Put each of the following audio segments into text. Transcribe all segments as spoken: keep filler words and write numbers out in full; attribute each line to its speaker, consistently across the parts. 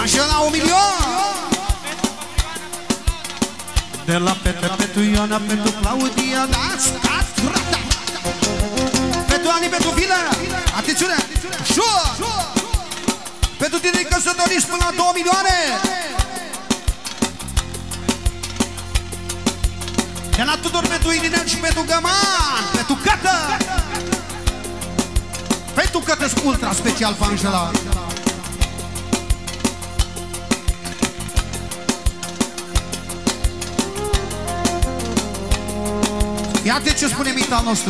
Speaker 1: Așa la un milion. De la Petre, pentru Ioana, pentru Claudia, dați, dați, rata. Pentru Ani, pentru Vila. Atențiune, șur. Pentru tine căsătoriți până la două milioane. De la Tudor, pentru Irinel și pentru Găman. Pentru Cătă. Pentru Cătă ultra special pe Angela. Iată ce spune Mita al nostru.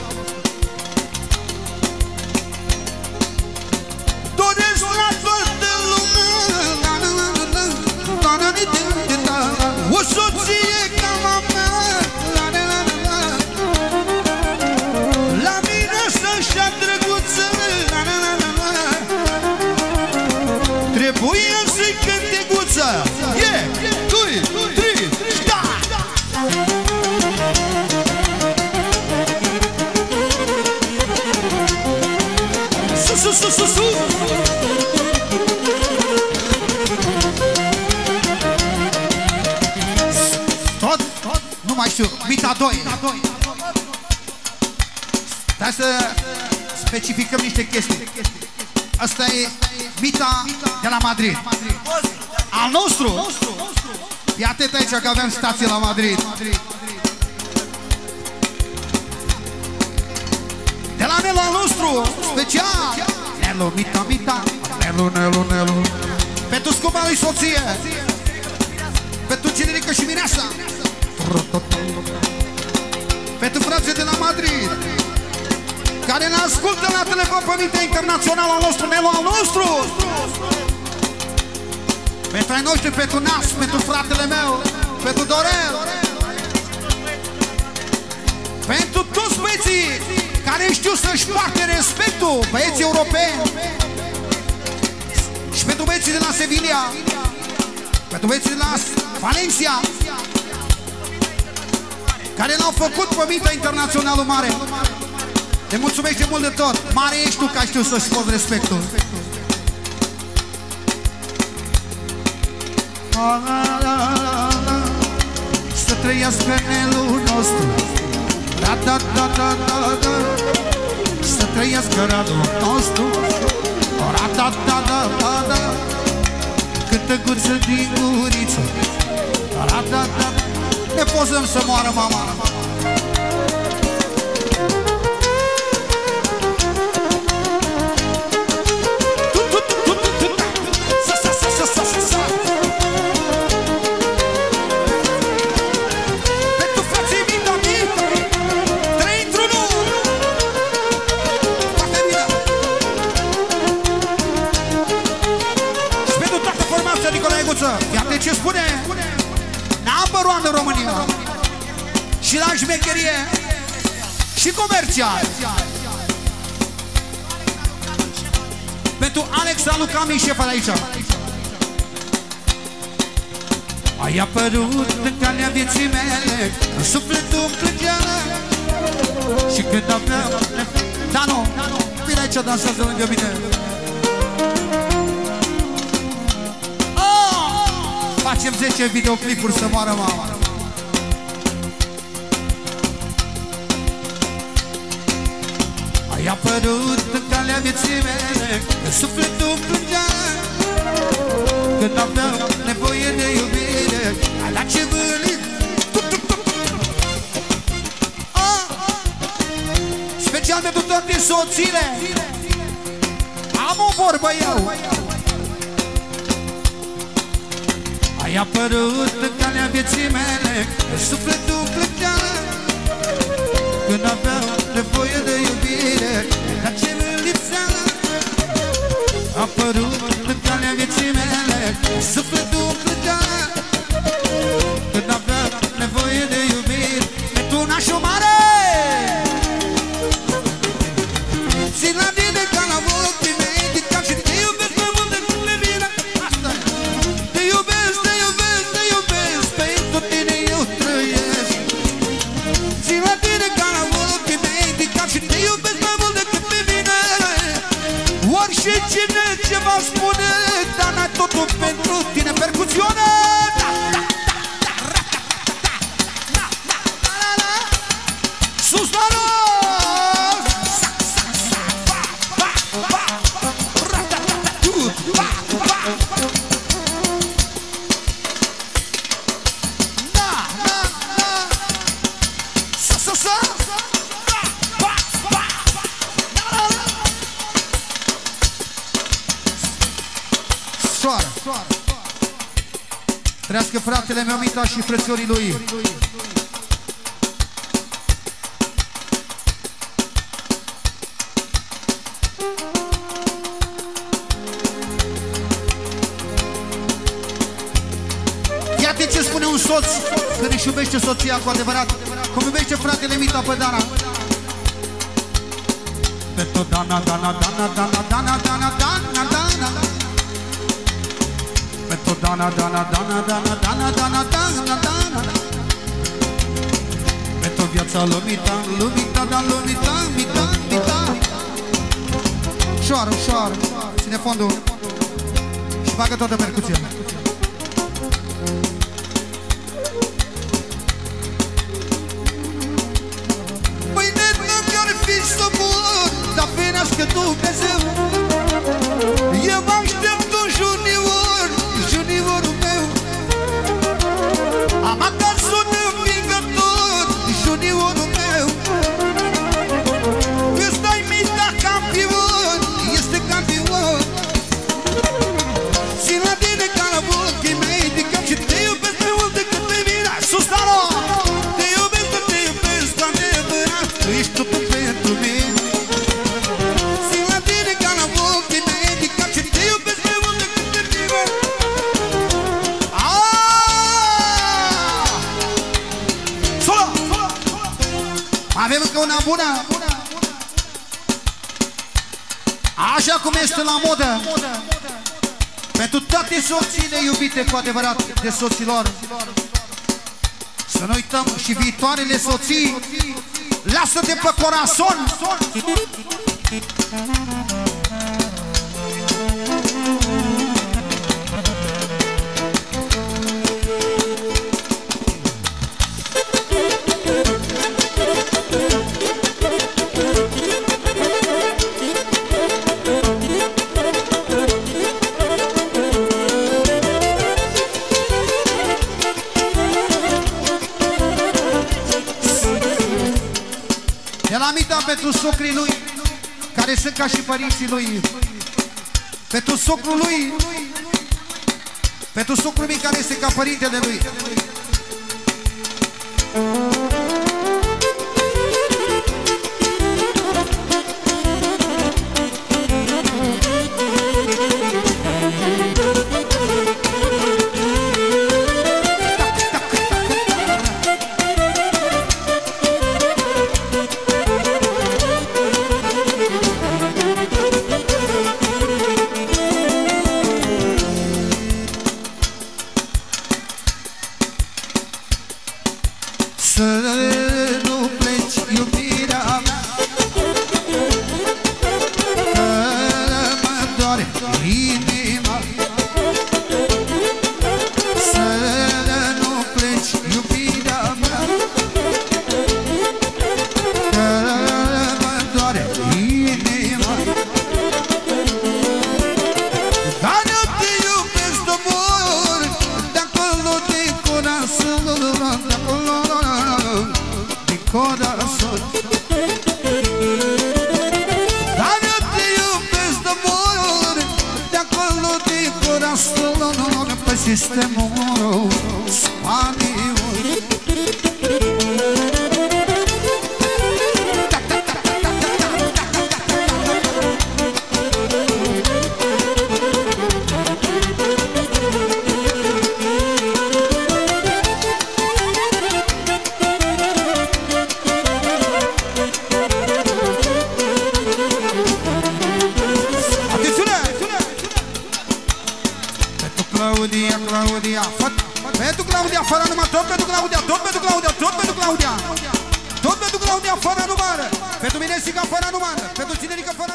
Speaker 1: Doresc la toată lumea o soție ca mama, la mine să-și-a drăguță, trebuie să-i cânte guță. Yeah, doi, trei, da! Sus, sus, sus, sus. Tot, tot, nu mai știu, Mita doi. Hai să specificăm niște chestii. Asta e Mita de la Madrid. Al nostru. Fii atent aici că avem stație la Madrid. De la Nelu al nostru, special. Nelu, Mita, Mita. Nelu, Nelu, Nelu. Pentru scumpa lui soție. Pentru Generica și Mireasa. Pentru frații de la Madrid, care ne ascultă la telefon pe Mita Internațional al nostru, Nelu al nostru. Pentru ai noștri, pentru Nas, pentru fratele meu, pentru Dorel. Pentru toți băieții care știu să-și poarte respectul, băieții europeni. Și pentru băieții de la Sevilla, pentru băieții de la Valencia, care l-au făcut pe Mita Internaționalul mare. Te mulțumește mult de tot. Mare ești tu ca știu să-și poți respectul. Să trăiască Nelu nostru. Da, da, da, da, da, da. Să trăiască Radu nostru. Da, da, da, da, da, da. Câtă guță din guriță. Da, da, da, da. Ne pozăm să moară mama. Iată ce spune number one în România. Și la șmecherie și comercial. Pentru Alex Alucami, șeful aici. Ai apărut în calea vieții mele, în sufletul îmi plângea. Și când aveam... Dano, vine aici, dansează lângă mine. Facem zece videoclipuri să moară mama. Ai apărut în calea vieții mele, în sufletul îmi plângea. Când aveam nevoie de iubire, ai dat ce vâlit. Special pentru toate soțiile. Am o vorbă eu. Ai apărut în calea vieții mele, în sufletul îmi plângea. Când aveam nevoie de iubire, dar ce mi lipsea. A apărut în calea vieții mele, în sufletul îmi plângea. Când aveam nevoie de iubire, pentru nașul mare. Țin la tine ca la ochii mei, din cap și te iubesc mai mult decât pe mine. Asta e. Te iubesc, te iubesc, te iubesc, pentru tine eu trăiesc. Țin la tine ca la ochii mei, din cap și te iubesc mai mult decât pe mine. Orice cine ce va spune, dar n-ai tot totul pentru tine. Percuțiune! Sus la nos! Soară! Trească fratele meu Mita și frățiorii lui. Iată ce spune un soț când își iubește soția cu adevărat, cum iubește fratele Mita pe Dana. Pe tot Dana, Dana, Dana, Dana, Dana, Dana, Dana, Dana. Pe tot Dana, Dana, Dana, Dana, Dana, Dana, Dana, Dana. Pe tot viața lui Mita, lui Mita, da, lui Mita, Mita, Mita. Șoară, șoară, ține fondul și bagă toată percuția. Mâine nu-mi fi să mor, dar ferească Dumnezeu. Eu mă aștept un junior, juniorul meu. Am acasă un învingător, juniorul meu. Ăsta-i Mita campion, este campion. Țin la tine ca la ochii mei, de cap și te iubesc mai mult decât pe mine. Sus, Dano! Te iubesc, te iubesc cu adevărat, tu ești totul pentru mine. Țin la tine ca la ochii mei, de cap și te iubesc mai mult decât pe mine. Aaaa! Solo! Avem încă una bună. Așa cum este la modă. Pentru toate soțiile iubite cu adevărat de soților. Să nu uităm și viitoarele soții. Lasă-te pe corazon. De la Mita pentru socrii lui, care sunt ca și părinții lui. Pentru socrul lui, pentru socrul lui care este ca părintele lui. Să nu pleci, iubirea mea, că mă doare inima. Să nu pleci, iubirea mea, că mă doare inima. Dar eu te iubesc de mor, de-acolo din corazon, de-acolo corazon. Dar eu te iubesc de mor, de-acolo din corazon, pe sistemul spaniol. Claudia, Claudia, pentru Claudia, fără număr, tot pentru Claudia, tot pentru Claudia, tot pentru Claudia, tot pentru Claudia, fără număr, pentru Minesica, fără număr, pentru Cinerica, fără